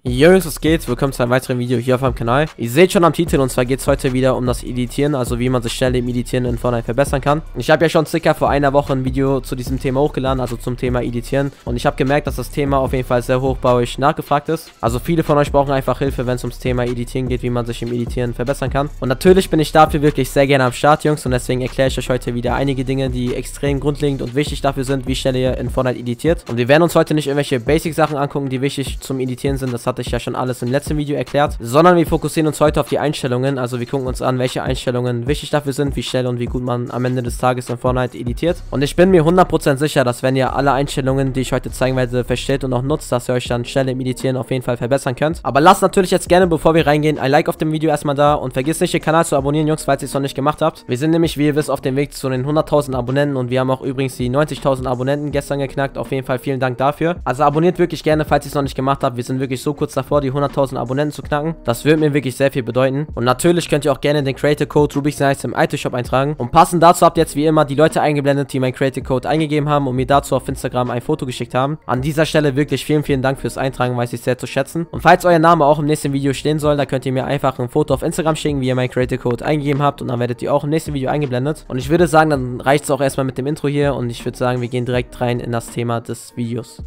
Jo Jungs, was geht? Willkommen zu einem weiteren Video hier auf meinem Kanal. Ihr seht schon am Titel, und zwar geht es heute wieder um das Editieren, also wie man sich schnell im Editieren in Fortnite verbessern kann. Ich habe ja schon circa vor einer Woche ein Video zu diesem Thema hochgeladen, also zum Thema Editieren. Und ich habe gemerkt, dass das Thema auf jeden Fall sehr hoch bei euch nachgefragt ist. Also viele von euch brauchen einfach Hilfe, wenn es ums Thema Editieren geht, wie man sich im Editieren verbessern kann. Und natürlich bin ich dafür wirklich sehr gerne am Start, Jungs. Und deswegen erkläre ich euch heute wieder einige Dinge, die extrem grundlegend und wichtig dafür sind, wie schnell ihr in Fortnite editiert. Und wir werden uns heute nicht irgendwelche Basic-Sachen angucken, die wichtig zum Editieren sind. Das hatte ich ja schon alles im letzten Video erklärt, sondern wir fokussieren uns heute auf die Einstellungen. Also wir gucken uns an, welche Einstellungen wichtig dafür sind, wie schnell und wie gut man am Ende des Tages in Fortnite editiert. Und ich bin mir 100% sicher, dass wenn ihr alle Einstellungen, die ich heute zeigen werde, versteht und auch nutzt, dass ihr euch dann schnell im Editieren auf jeden Fall verbessern könnt. Aber lasst natürlich jetzt gerne, bevor wir reingehen, ein Like auf dem Video erstmal da und vergisst nicht, den Kanal zu abonnieren, Jungs, falls ihr es noch nicht gemacht habt. Wir sind nämlich, wie ihr wisst, auf dem Weg zu den 100.000 Abonnenten und wir haben auch übrigens die 90.000 Abonnenten gestern geknackt. Auf jeden Fall vielen Dank dafür. Also abonniert wirklich gerne, falls ihr es noch nicht gemacht habt. Wir sind wirklich so kurz davor, die 100.000 Abonnenten zu knacken. Das würde mir wirklich sehr viel bedeuten. Und natürlich könnt ihr auch gerne den Creator Code RubixNice im iTunes Shop eintragen. Und passend dazu habt ihr jetzt wie immer die Leute eingeblendet, die meinen Creator Code eingegeben haben und mir dazu auf Instagram ein Foto geschickt haben. An dieser Stelle wirklich vielen Dank fürs Eintragen, weiß ich sehr zu schätzen. Und falls euer Name auch im nächsten Video stehen soll, da könnt ihr mir einfach ein Foto auf Instagram schicken, wie ihr meinen Creator Code eingegeben habt, und dann werdet ihr auch im nächsten Video eingeblendet. Und ich würde sagen, dann reicht es auch erstmal mit dem Intro hier und ich würde sagen, wir gehen direkt rein in das Thema des Videos.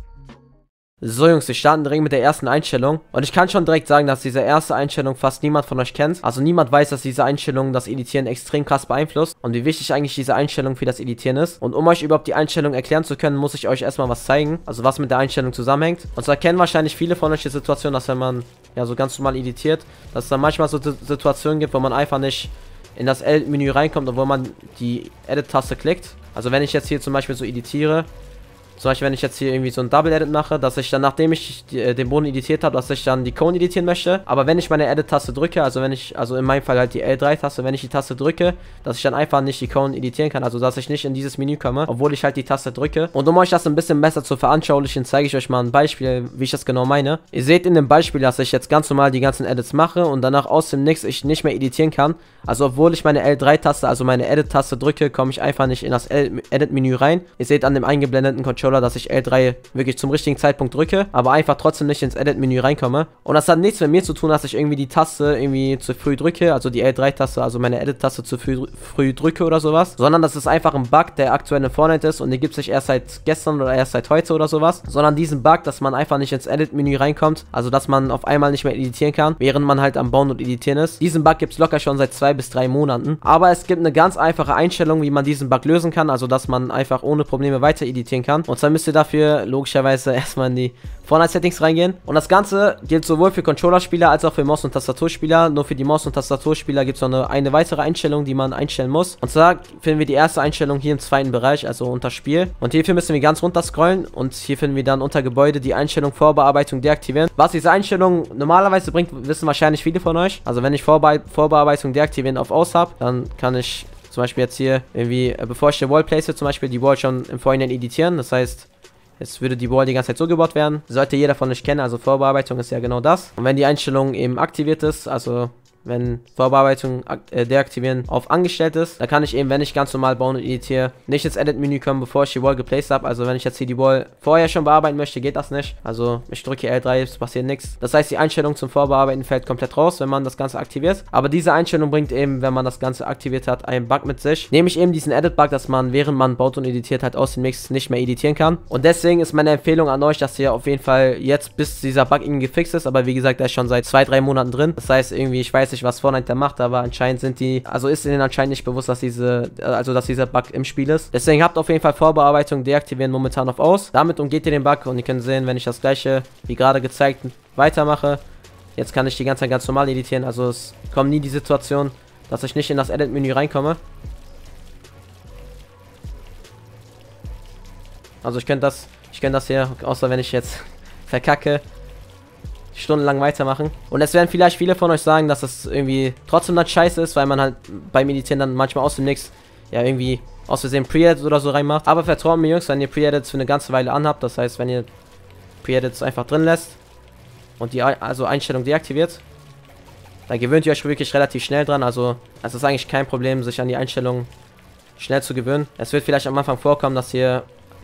So Jungs, wir starten direkt mit der ersten Einstellung und ich kann schon direkt sagen, dass diese erste Einstellung fast niemand von euch kennt. Also niemand weiß, dass diese Einstellung das Editieren extrem krass beeinflusst und wie wichtig eigentlich diese Einstellung für das Editieren ist. Und um euch überhaupt die Einstellung erklären zu können, muss ich euch erstmal was zeigen, also was mit der Einstellung zusammenhängt. Und zwar kennen wahrscheinlich viele von euch die Situation, dass wenn man ja so ganz normal editiert, dass es dann manchmal so Situationen gibt, wo man einfach nicht in das Edit-Menü reinkommt, obwohl man die Edit-Taste klickt. Also wenn ich jetzt hier zum Beispiel so editiere, zum Beispiel, wenn ich jetzt hier irgendwie so ein Double-Edit mache, dass ich dann, nachdem ich den Boden editiert habe, dass ich dann die Cone editieren möchte. Aber wenn ich meine Edit-Taste drücke, also in meinem Fall halt die L3-Taste, wenn ich die Taste drücke, dass ich dann einfach nicht die Cone editieren kann. Also, dass ich nicht in dieses Menü komme, obwohl ich halt die Taste drücke. Und um euch das ein bisschen besser zu veranschaulichen, zeige ich euch mal ein Beispiel, wie ich das genau meine. Ihr seht in dem Beispiel, dass ich jetzt ganz normal die ganzen Edits mache und danach aus dem Nix ich nicht mehr editieren kann. Also, obwohl ich meine L3-Taste, also meine Edit-Taste drücke, komme ich einfach nicht in das Edit-Menü rein. Ihr seht an dem eingeblendeten Controller, dass ich L3 wirklich zum richtigen Zeitpunkt drücke, aber einfach trotzdem nicht ins Edit-Menü reinkomme. Und das hat nichts mit mir zu tun, dass ich irgendwie die Taste irgendwie zu früh drücke, also die L3-Taste, also meine Edit-Taste zu früh drücke oder sowas, sondern das ist einfach ein Bug, der aktuell in Fortnite ist und den gibt es nicht erst seit gestern oder erst seit heute oder sowas, sondern diesen Bug, dass man einfach nicht ins Edit-Menü reinkommt, also dass man auf einmal nicht mehr editieren kann, während man halt am Bauen und Editieren ist. Diesen Bug gibt es locker schon seit 2 bis 3 Monaten, aber es gibt eine ganz einfache Einstellung, wie man diesen Bug lösen kann, also dass man einfach ohne Probleme weiter editieren kann. Und zwar müsst ihr dafür logischerweise erstmal in die Fortnite-Settings reingehen. Und das Ganze gilt sowohl für Controller-Spieler als auch für Maus- und Tastaturspieler. Nur für die Maus- und Tastaturspieler gibt es noch eine weitere Einstellung, die man einstellen muss. Und zwar finden wir die erste Einstellung hier im zweiten Bereich, also unter Spiel. Und hierfür müssen wir ganz runter scrollen und hier finden wir dann unter Gebäude die Einstellung Vorbearbeitung deaktivieren. Was diese Einstellung normalerweise bringt, wissen wahrscheinlich viele von euch. Also wenn ich Vorbearbeitung deaktivieren auf aus habe, dann kann ich zum Beispiel jetzt hier irgendwie, bevor ich die Wall place, zum Beispiel die Wall schon im Vorhinein editieren. Das heißt, jetzt würde die Wall die ganze Zeit so gebaut werden. Sollte jeder von euch kennen, also Vorbearbeitung ist ja genau das. Und wenn die Einstellung eben aktiviert ist, also wenn Vorbearbeitung deaktivieren auf angestellt ist, dann kann ich eben, wenn ich ganz normal bauen und editiere, nicht ins Edit-Menü kommen, bevor ich die Wall geplaced habe. Also wenn ich jetzt hier die Wall vorher schon bearbeiten möchte, geht das nicht. Also ich drücke L3, es passiert nichts. Das heißt, die Einstellung zum Vorbearbeiten fällt komplett raus, wenn man das Ganze aktiviert. Aber diese Einstellung bringt eben, wenn man das Ganze aktiviert hat, einen Bug mit sich. Nämlich eben diesen Edit-Bug, dass man, während man baut und editiert, halt aus dem Mix nicht mehr editieren kann. Und deswegen ist meine Empfehlung an euch, dass ihr auf jeden Fall jetzt, bis dieser Bug irgendwie gefixt ist, aber wie gesagt, der ist schon seit 2-3 Monaten drin. Das heißt irgendwie, ich weiß nicht, was Fortnite da macht, aber anscheinend ist ihnen anscheinend nicht bewusst, dass dieser Bug im Spiel ist. Deswegen habt auf jeden Fall Vorbearbeitung deaktivieren momentan auf aus. Damit umgeht ihr den Bug und ihr könnt sehen, wenn ich das gleiche, wie gerade gezeigt, weitermache, jetzt kann ich die ganze Zeit ganz normal editieren. Also es kommt nie die Situation, dass ich nicht in das Edit-Menü reinkomme. Also ich könnte das hier, außer wenn ich jetzt verkacke, stundenlang weitermachen. Und es werden vielleicht viele von euch sagen, dass das irgendwie trotzdem dann scheiße ist, weil man halt beim Editieren dann manchmal aus dem Nix ja irgendwie aus Versehen Pre-Edits oder so reinmacht. Aber vertraut mir, Jungs, wenn ihr Pre-Edits für eine ganze Weile anhabt, das heißt, wenn ihr Pre-Edits einfach drin lässt und die Einstellung deaktiviert, dann gewöhnt ihr euch wirklich relativ schnell dran. Also es ist eigentlich kein Problem, sich an die Einstellung schnell zu gewöhnen. Es wird vielleicht am Anfang vorkommen, dass ihr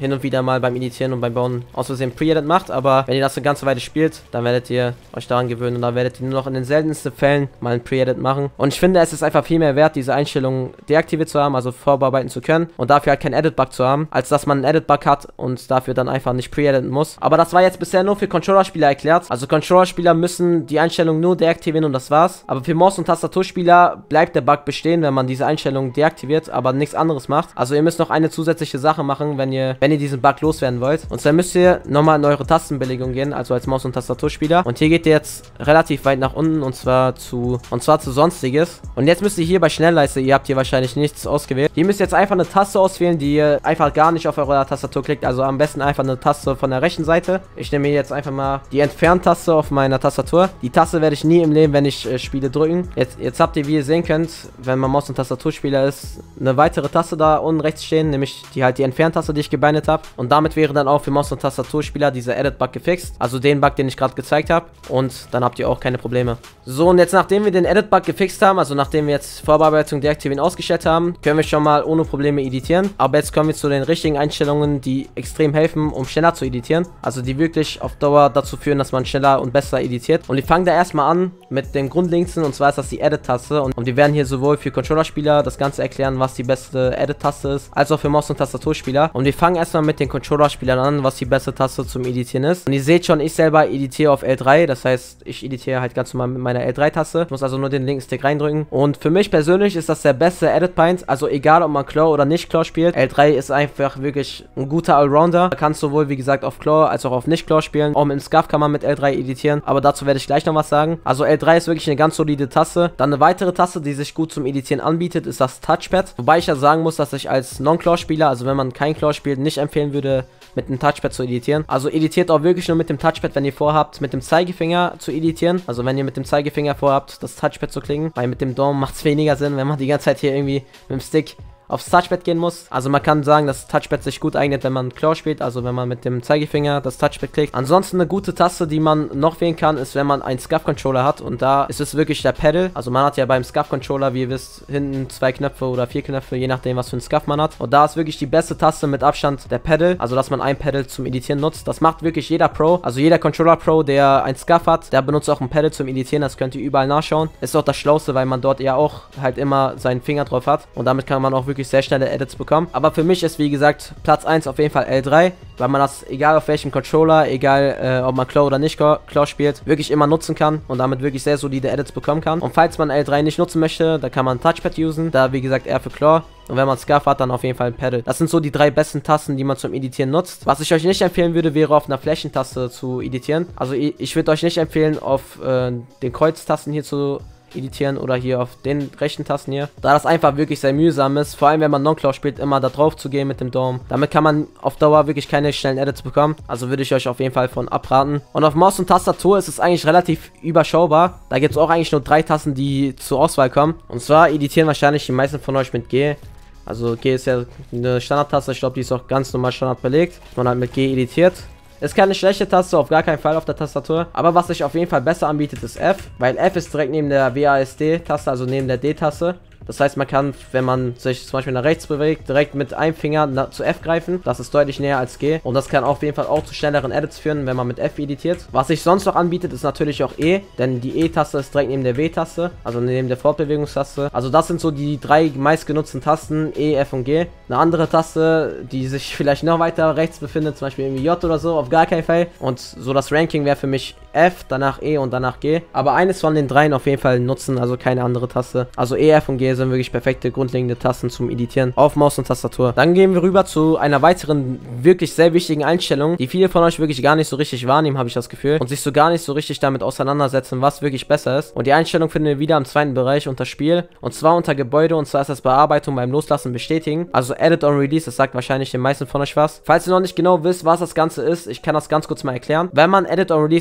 hin und wieder mal beim Editieren und beim Bauen aus Versehen Pre-Edit macht, aber wenn ihr das eine ganze Weile spielt, dann werdet ihr euch daran gewöhnen und dann werdet ihr nur noch in den seltensten Fällen mal ein Pre-Edit machen. Und ich finde, es ist einfach viel mehr wert, diese Einstellungen deaktiviert zu haben, also vorbearbeiten zu können und dafür halt keinen Edit-Bug zu haben, als dass man einen Edit-Bug hat und dafür dann einfach nicht pre-editen muss. Aber das war jetzt bisher nur für Controller-Spieler erklärt. Also Controller-Spieler müssen die Einstellung nur deaktivieren und das war's. Aber für Maus- und Tastaturspieler bleibt der Bug bestehen, wenn man diese Einstellung deaktiviert, aber nichts anderes macht. Also ihr müsst noch eine zusätzliche Sache machen, wenn ihr diesen Bug loswerden wollt. Und zwar müsst ihr nochmal in eure Tastenbelegung gehen, also als Maus- und Tastaturspieler. Und hier geht ihr jetzt relativ weit nach unten und zwar zu Sonstiges. Und jetzt müsst ihr hier bei Schnellleiste, ihr habt hier wahrscheinlich nichts ausgewählt. Hier müsst ihr jetzt einfach eine Taste auswählen, die ihr einfach gar nicht auf eurer Tastatur klickt. Also am besten einfach eine Taste von der rechten Seite. Ich nehme hier jetzt einfach mal die Entfernt-Taste auf meiner Tastatur. Die Taste werde ich nie im Leben, wenn ich spiele, drücken. Jetzt habt ihr, wie ihr sehen könnt, wenn man Maus- und Tastaturspieler ist, eine weitere Taste da unten rechts stehen, nämlich die Entfernt-Taste, die ich gebindet habe. Und damit wäre dann auch für Maus- und Tastaturspieler dieser Edit-Bug gefixt. Also den Bug, den ich gerade gezeigt habe. Und dann habt ihr auch keine Probleme. So, und jetzt nachdem wir den Edit-Bug gefixt haben, also nachdem wir jetzt Vorbearbeitung deaktivieren ausgestellt haben, können wir schon mal ohne Probleme editieren. Aber jetzt kommen wir zu den richtigen Einstellungen, die extrem helfen, um schneller zu editieren. Also die wirklich auf Dauer dazu führen, dass man schneller und besser editiert. Und wir fangen da erstmal an mit dem Grundlegendsten, und zwar ist das die Edit-Taste. Und wir werden hier sowohl für Controllerspieler das Ganze erklären, was die beste Edit-Taste ist, als auch für Maus- und Tastaturspieler. Und wir fangen erstmal mit den Controllerspielern an, was die beste Taste zum Editieren ist. Und ihr seht schon, ich selber editiere auf L3, das heißt, ich editiere halt ganz normal mit meiner L3-Taste. Ich muss also nur den linken Stick reindrücken. Und für mich persönlich ist das der beste Edit-Point, also egal, ob man Claw oder nicht Claw spielt. L3 ist einfach wirklich ein guter Allrounder. Man kann sowohl, wie gesagt, auf Claw als auch auf Nicht-Claw spielen. Auch mit dem Scuff kann man mit L3 editieren, aber dazu werde ich gleich noch was sagen. Also L3 ist wirklich eine ganz solide Taste. Dann eine weitere Taste, die sich gut zum Editieren anbietet, ist das Touchpad. Wobei ich ja sagen muss, dass ich als Non-Claw-Spieler, also wenn man kein Claw spielt, nicht empfehlen würde, mit dem Touchpad zu editieren. Also editiert auch wirklich nur mit dem Touchpad, wenn ihr vorhabt, mit dem Zeigefinger zu editieren. Also wenn ihr mit dem Zeigefinger vorhabt, das Touchpad zu klicken. Weil mit dem Daumen macht es weniger Sinn, wenn man die ganze Zeit hier irgendwie mit dem Stick aufs Touchpad gehen muss. Also man kann sagen, dass das Touchpad sich gut eignet, wenn man Claw spielt, also wenn man mit dem Zeigefinger das Touchpad klickt. Ansonsten eine gute Taste, die man noch wählen kann, ist, wenn man einen Scuff-Controller hat, und da ist es wirklich der Pedal. Also man hat ja beim Scuff-Controller, wie ihr wisst, hinten 2 Knöpfe oder 4 Knöpfe, je nachdem, was für ein Scuff man hat. Und da ist wirklich die beste Taste mit Abstand der Pedal, also dass man ein Pedal zum Editieren nutzt. Das macht wirklich jeder Pro, also jeder Controller-Pro, der ein Scuff hat, der benutzt auch ein Pedal zum Editieren, das könnt ihr überall nachschauen. Ist auch das Schlauste, weil man dort ja auch halt immer seinen Finger drauf hat und damit kann man auch wirklich sehr schnelle Edits bekommen. Aber für mich ist, wie gesagt, Platz 1 auf jeden Fall L3, weil man das, egal auf welchem Controller, egal ob man Claw oder nicht Claw spielt, wirklich immer nutzen kann und damit wirklich sehr solide Edits bekommen kann. Und falls man L3 nicht nutzen möchte, dann kann man Touchpad usen, da wie gesagt eher für Claw. Und wenn man Scuff hat, dann auf jeden Fall ein Pedal. Das sind so die 3 besten Tasten, die man zum Editieren nutzt. Was ich euch nicht empfehlen würde, wäre auf einer Flächentaste zu editieren. Also ich würde euch nicht empfehlen, auf den Kreuztasten hier zu editieren oder hier auf den rechten Tasten hier, da das einfach wirklich sehr mühsam ist, vor allem wenn man Non-Claw spielt, immer da drauf zu gehen mit dem Daumen. Damit kann man auf Dauer wirklich keine schnellen Edits bekommen, also würde ich euch auf jeden Fall von abraten. Und auf Maus und Tastatur ist es eigentlich relativ überschaubar, da gibt es auch eigentlich nur 3 Tasten, die zur Auswahl kommen, und zwar editieren wahrscheinlich die meisten von euch mit G. Also G ist ja eine Standardtaste, ich glaube, die ist auch ganz normal Standard belegt, man halt mit G editiert. Ist keine schlechte Taste, auf gar keinen Fall auf der Tastatur. Aber was sich auf jeden Fall besser anbietet, ist F. Weil F ist direkt neben der WASD-Taste, also neben der D-Taste. Das heißt, man kann, wenn man sich zum Beispiel nach rechts bewegt, direkt mit einem Finger zu F greifen. Das ist deutlich näher als G. Und das kann auf jeden Fall auch zu schnelleren Edits führen, wenn man mit F editiert. Was sich sonst noch anbietet, ist natürlich auch E. Denn die E-Taste ist direkt neben der W-Taste, also neben der Fortbewegungstaste. Also das sind so die 3 meistgenutzten Tasten, E, F und G. Eine andere Taste, die sich vielleicht noch weiter rechts befindet, zum Beispiel irgendwie J oder so, auf gar keinen Fall. Und so das Ranking wäre für mich F, danach E und danach G. Aber eines von den 3 auf jeden Fall nutzen, also keine andere Taste. Also E, F und G sind wirklich perfekte grundlegende Tasten zum Editieren auf Maus und Tastatur. Dann gehen wir rüber zu einer weiteren wirklich sehr wichtigen Einstellung, die viele von euch wirklich gar nicht so richtig wahrnehmen, habe ich das Gefühl, und sich so gar nicht so richtig damit auseinandersetzen, was wirklich besser ist. Und die Einstellung finden wir wieder im zweiten Bereich unter Spiel, und zwar unter Gebäude, und zwar ist das Bearbeitung beim Loslassen bestätigen. Also Edit on Release, das sagt wahrscheinlich den meisten von euch was. Falls ihr noch nicht genau wisst, was das Ganze ist, ich kann das ganz kurz mal erklären. Wenn man Edit on Release, also Bearbeitung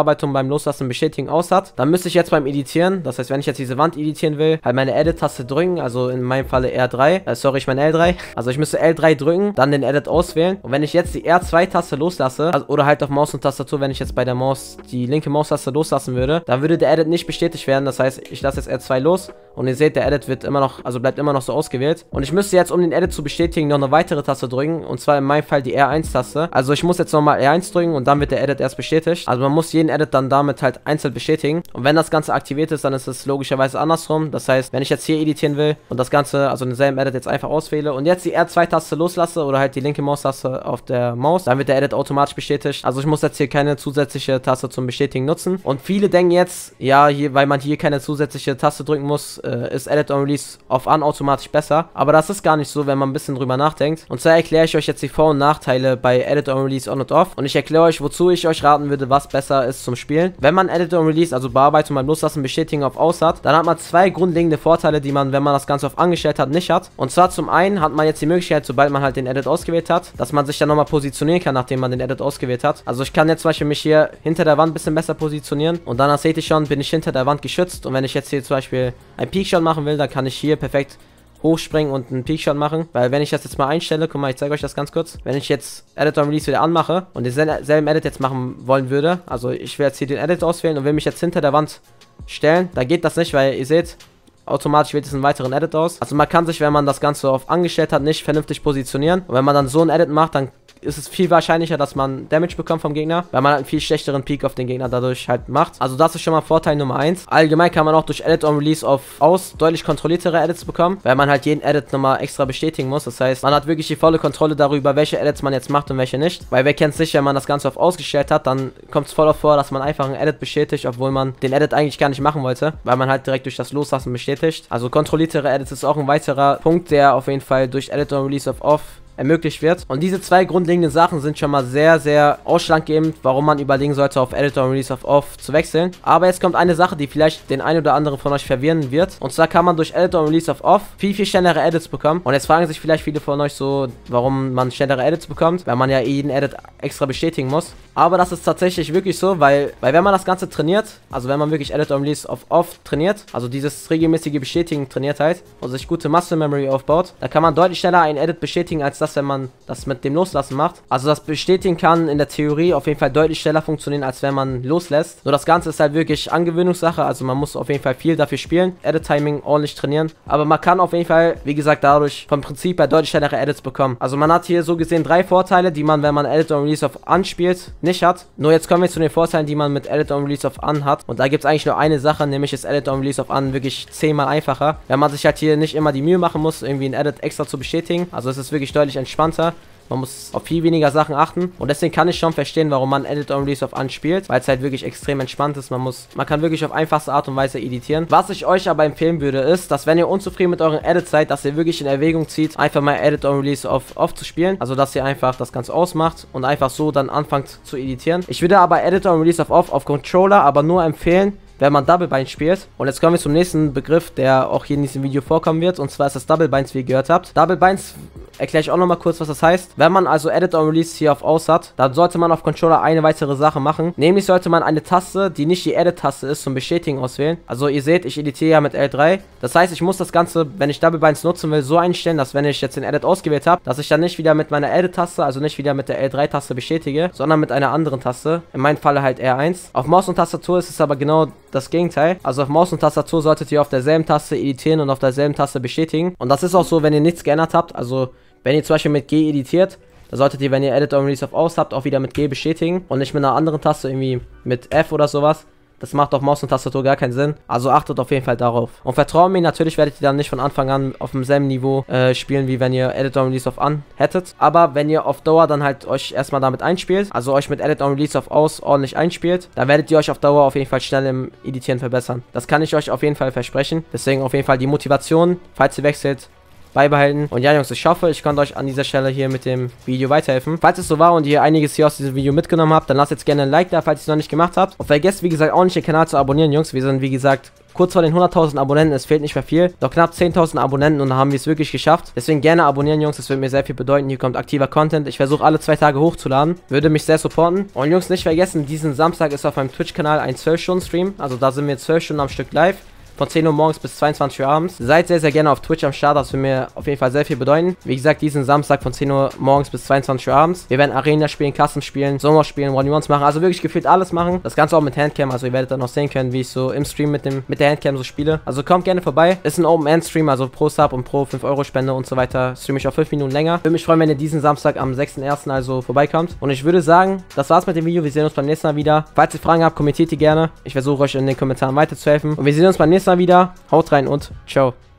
Bearbeitung beim Loslassen bestätigen aus hat, dann müsste ich jetzt beim Editieren, das heißt, wenn ich jetzt diese Wand editieren will, halt meine Edit-Taste drücken, also in meinem Falle R3, sorry, ich meine L3, also ich müsste L3 drücken, dann den Edit auswählen und wenn ich jetzt die R2-Taste loslasse, also, oder halt auf Maus und Tastatur, wenn ich jetzt bei der Maus die linke Maustaste loslassen würde, dann würde der Edit nicht bestätigt werden, das heißt, ich lasse jetzt R2 los und ihr seht, der Edit wird immer noch, also bleibt immer noch so ausgewählt und ich müsste jetzt, um den Edit zu bestätigen, noch eine weitere Taste drücken und zwar in meinem Fall die R1-Taste, also ich muss jetzt nochmal R1 drücken und dann wird der Edit erst bestätigt, also man muss jeden Edit dann damit halt einzeln bestätigen und wenn das Ganze aktiviert ist, dann ist es logischerweise andersrum, das heißt, wenn ich jetzt hier editieren will und das Ganze, also denselben Edit jetzt einfach auswähle und jetzt die R2-Taste loslasse oder halt die linke Maustaste auf der Maus, dann wird der Edit automatisch bestätigt, also ich muss jetzt hier keine zusätzliche Taste zum Bestätigen nutzen und viele denken jetzt, ja, hier, weil man hier keine zusätzliche Taste drücken muss, ist Edit on Release auf An automatisch besser, aber das ist gar nicht so, wenn man ein bisschen drüber nachdenkt und zwar erkläre ich euch jetzt die Vor- und Nachteile bei Edit on Release On und Off und ich erkläre euch, wozu ich euch raten würde, was besser ist zum Spielen. Wenn man Edit on Release, also Bearbeitung beim Loslassen Bestätigen auf Aus hat, dann hat man zwei grundlegende Vorteile, die man, wenn man das Ganze auf angestellt hat, nicht hat. Und zwar zum einen hat man jetzt die Möglichkeit, sobald man halt den Edit ausgewählt hat, dass man sich dann nochmal positionieren kann, nachdem man den Edit ausgewählt hat. Also ich kann jetzt zum Beispiel mich hier hinter der Wand ein bisschen besser positionieren und dann, das seht ihr schon, bin ich hinter der Wand geschützt und wenn ich jetzt hier zum Beispiel einen Peakshot machen will, dann kann ich hier perfekt hochspringen und einen Peakshot machen, weil wenn ich das jetzt mal einstelle, guck mal, ich zeige euch das ganz kurz, wenn ich jetzt Edit on Release wieder anmache und denselben Edit jetzt machen wollen würde, also ich will jetzt hier den Edit auswählen und will mich jetzt hinter der Wand stellen, dann geht das nicht, weil ihr seht, automatisch wählt es einen weiteren Edit aus. Also man kann sich, wenn man das Ganze auf angestellt hat, nicht vernünftig positionieren und wenn man dann so einen Edit macht, dann ist es viel wahrscheinlicher, dass man Damage bekommt vom Gegner, weil man halt einen viel schlechteren Peak auf den Gegner dadurch halt macht. Also das ist schon mal Vorteil Nummer 1. Allgemein kann man auch durch Edit on Release auf Aus deutlich kontrolliertere Edits bekommen, weil man halt jeden Edit nochmal extra bestätigen muss. Das heißt, man hat wirklich die volle Kontrolle darüber, welche Edits man jetzt macht und welche nicht. Weil wer kennt es nicht, wenn man das Ganze auf ausgestellt hat, dann kommt es voll auf vor, dass man einfach einen Edit bestätigt, obwohl man den Edit eigentlich gar nicht machen wollte, weil man halt direkt durch das Loslassen bestätigt. Also kontrolliertere Edits ist auch ein weiterer Punkt, der auf jeden Fall durch Edit on Release auf Off ermöglicht wird. Und diese zwei grundlegenden Sachen sind schon mal sehr, sehr ausschlaggebend, warum man überlegen sollte, auf Edit on Release auf Off zu wechseln. Aber jetzt kommt eine Sache, die vielleicht den einen oder anderen von euch verwirren wird. Und zwar kann man durch Edit on Release auf Off viel, viel schnellere Edits bekommen. Und jetzt fragen sich vielleicht viele von euch so, warum man schnellere Edits bekommt, weil man ja jeden Edit extra bestätigen muss. Aber das ist tatsächlich wirklich so, weil wenn man das Ganze trainiert, also wenn man wirklich Edit on Release auf Off trainiert, also dieses regelmäßige Bestätigen trainiert halt und sich gute Muscle Memory aufbaut, da kann man deutlich schneller einen Edit bestätigen, als das, wenn man das mit dem Loslassen macht. Also das Bestätigen kann in der Theorie auf jeden Fall deutlich schneller funktionieren, als wenn man loslässt. Nur das Ganze ist halt wirklich Angewöhnungssache, also man muss auf jeden Fall viel dafür spielen, Edit-Timing ordentlich trainieren. Aber man kann auf jeden Fall, wie gesagt, dadurch vom Prinzip her deutlich schnellere Edits bekommen. Also man hat hier so gesehen 3 Vorteile, die man, wenn man Edit on Release auf An spielt, nicht hat. Nur jetzt kommen wir zu den Vorteilen, die man mit Edit on Release auf An hat. Und da gibt es eigentlich nur eine Sache, nämlich ist Edit on Release auf An wirklich 10-mal einfacher. Wenn man sich halt hier nicht immer die Mühe machen muss, irgendwie ein Edit extra zu bestätigen. Also es ist wirklich deutlich entspannter. Man muss auf viel weniger Sachen achten und deswegen kann ich schon verstehen, warum man Edit on Release auf An spielt, weil es halt wirklich extrem entspannt ist. Man kann wirklich auf einfachste Art und Weise editieren. Was ich euch aber empfehlen würde, ist, dass wenn ihr unzufrieden mit euren Edits seid, dass ihr wirklich in Erwägung zieht, einfach mal Edit on Release auf Off zu spielen. Also dass ihr einfach das Ganze ausmacht und einfach so dann anfangt zu editieren. Ich würde aber Edit on Release auf Off auf Controller aber nur empfehlen, wenn man Double Binds spielt. Und jetzt kommen wir zum nächsten Begriff, der auch hier in diesem Video vorkommen wird. Und zwar ist das Double Binds, wie ihr gehört habt. Double Binds erkläre ich auch nochmal kurz, was das heißt. Wenn man also Edit on Release hier auf Aus hat, dann sollte man auf Controller eine weitere Sache machen. Nämlich sollte man eine Taste, die nicht die Edit-Taste ist, zum Bestätigen auswählen. Also ihr seht, ich editiere ja mit L3. Das heißt, ich muss das Ganze, wenn ich Double Binds nutzen will, so einstellen, dass wenn ich jetzt den Edit ausgewählt habe, dass ich dann nicht wieder mit meiner Edit-Taste, also nicht wieder mit der L3-Taste bestätige, sondern mit einer anderen Taste. In meinem Falle halt R1. Auf Maus und Tastatur ist es aber genau das Gegenteil. Also auf Maus und Tastatur solltet ihr auf derselben Taste editieren und auf derselben Taste bestätigen. Und das ist auch so, wenn ihr nichts geändert habt. Also wenn ihr zum Beispiel mit G editiert, da solltet ihr, wenn ihr Edit on Release auf Aus habt, auch wieder mit G bestätigen und nicht mit einer anderen Taste, irgendwie mit F oder sowas. Das macht auf Maus und Tastatur gar keinen Sinn. Also achtet auf jeden Fall darauf. Und vertraut mir, natürlich werdet ihr dann nicht von Anfang an auf demselben Niveau spielen, wie wenn ihr Edit on Release auf An hättet. Aber wenn ihr auf Dauer dann halt euch erstmal damit einspielt, also euch mit Edit on Release auf Aus ordentlich einspielt, dann werdet ihr euch auf Dauer auf jeden Fall schnell im Editieren verbessern. Das kann ich euch auf jeden Fall versprechen. Deswegen auf jeden Fall die Motivation, falls ihr wechselt, beibehalten. Und ja, Jungs, ich hoffe, ich konnte euch an dieser Stelle hier mit dem Video weiterhelfen. Falls es so war und ihr einiges hier aus diesem Video mitgenommen habt, dann lasst jetzt gerne ein Like da, falls ihr es noch nicht gemacht habt. Und vergesst, wie gesagt, auch nicht den Kanal zu abonnieren, Jungs. Wir sind, wie gesagt, kurz vor den 100.000 Abonnenten, es fehlt nicht mehr viel. Noch knapp 10.000 Abonnenten und dann haben wir es wirklich geschafft. Deswegen gerne abonnieren, Jungs, das würde mir sehr viel bedeuten. Hier kommt aktiver Content. Ich versuche alle 2 Tage hochzuladen. Würde mich sehr supporten. Und Jungs, nicht vergessen, diesen Samstag ist auf meinem Twitch-Kanal ein 12-Stunden-Stream. Also da sind wir 12 Stunden am Stück live. Von 10 Uhr morgens bis 22 Uhr abends. Seid sehr, sehr gerne auf Twitch am Start. Das würde mir auf jeden Fall sehr viel bedeuten. Wie gesagt, diesen Samstag von 10 Uhr morgens bis 22 Uhr abends. Wir werden Arena spielen, Custom spielen, Sommer spielen, 1v1s machen. Also wirklich gefühlt alles machen. Das Ganze auch mit Handcam. Also ihr werdet dann noch sehen können, wie ich so im Stream mit der Handcam so spiele. Also kommt gerne vorbei. Ist ein Open-End-Stream, also pro Sub und pro 5-Euro-Spende und so weiter. Streame ich auf 5 Minuten länger. Würde mich freuen, wenn ihr diesen Samstag am 6.1. also vorbeikommt. Und ich würde sagen, das war's mit dem Video. Wir sehen uns beim nächsten Mal wieder. Falls ihr Fragen habt, kommentiert die gerne. Ich versuche euch in den Kommentaren weiterzuhelfen. Und wir sehen uns beim nächsten Mal wieder. Haut rein und ciao.